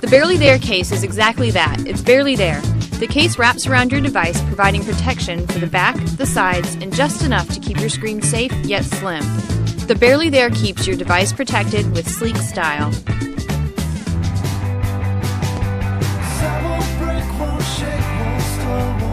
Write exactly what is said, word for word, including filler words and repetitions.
Barely There case is exactly that. It's barely there. The case wraps around your device, providing protection for the back, the sides, and just enough to keep your screen safe yet slim. The Barely There keeps your device protected with sleek style. Won't break, won't shake, won't slow, won't